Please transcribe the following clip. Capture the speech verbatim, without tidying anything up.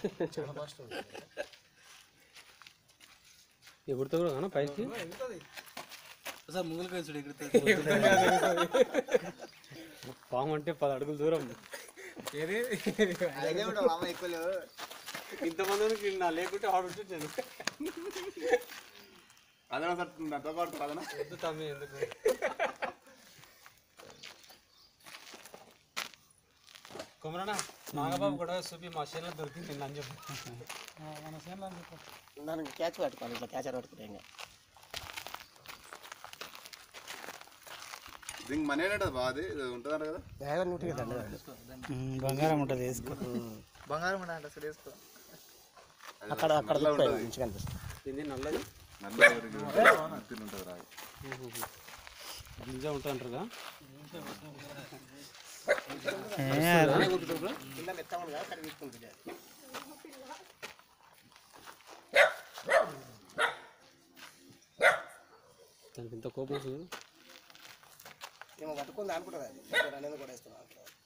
ఎగురుతా కూడా పైకి సార్ ముంగలకాయ చూడు ఎగురుతుంది. పాము అంటే పది అడుగులు దూరం. ఇంతమంది నా లేకుంటే ఆడు నేను అదనా సార్ అదనా వద్దు తమ్మి ఎందుకు. కుమరనా నాగబాబు కూడా చూపి మా చేనులో దొరికింది నిన్న అని చెప్పు. మన చేనులో అని చెప్పు. నన్ను క్యాచ్ పట్టుకోవాలి, ఇట్లా క్యాచర్ పట్టుకుంటే ఇంకా దీనికి మనీ అనేది బాగా అది ఉంటుందంట కదా. బంగారం ఉంటుంది, వేసుకో. బంగారం అంటే అసలు వేసుకో. అక్కడ అక్కడ మంచిగా అనిపిస్తుంది. ఇది నల్లది నల్ల ఉంటుంది రాయి గింజ ఉంటుంటారుగా. దానికి ఇంత కోపం వస్తుంది. ఏమో పట్టుకుంది అనుకుంటుంది, అది అనేది కూడా ఇస్తున్నాను.